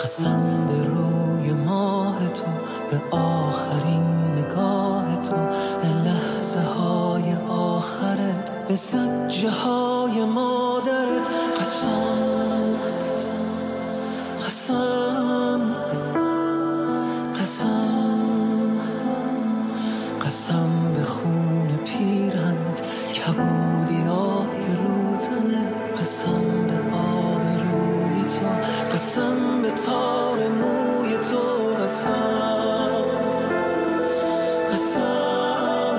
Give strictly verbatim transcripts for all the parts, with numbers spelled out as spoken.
قسم به روی ماه تو، به آخرین نگاه تو، به لحظه های آخرت، به زجه های مادرت. قسم قسم قسم قسم به خون پیرهنت، کبودی آهی رو تنت. قسم به آب روی تو، قسم به تار موی تو. قسم قسم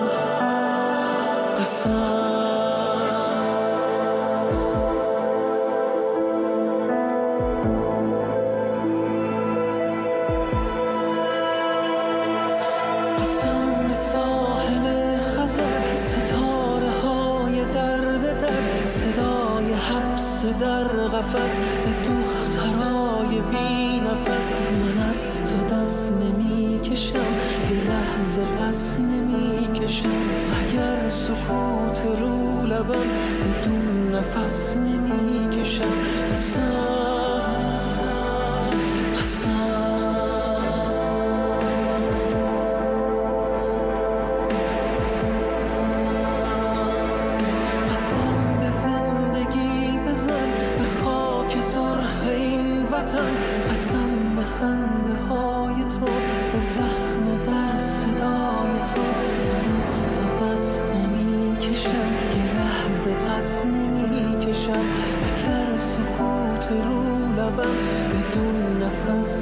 قسم قسم به ساحل خزر، ستاره های در به در، صدای حبس در قفس، به دخترای بی نفس. من از تو دست نمی کشم، یه لحظه پس نمی کشم. اگر سکوت رو لبم، بدون نفس نمی کشم. قسم قسم قسم به خنده های تو، به زخم در صدای تو. من از تو دست نمی کشم، یه لحظه پس نمی کشم. اگر سکوت رو لبم، بدون نفس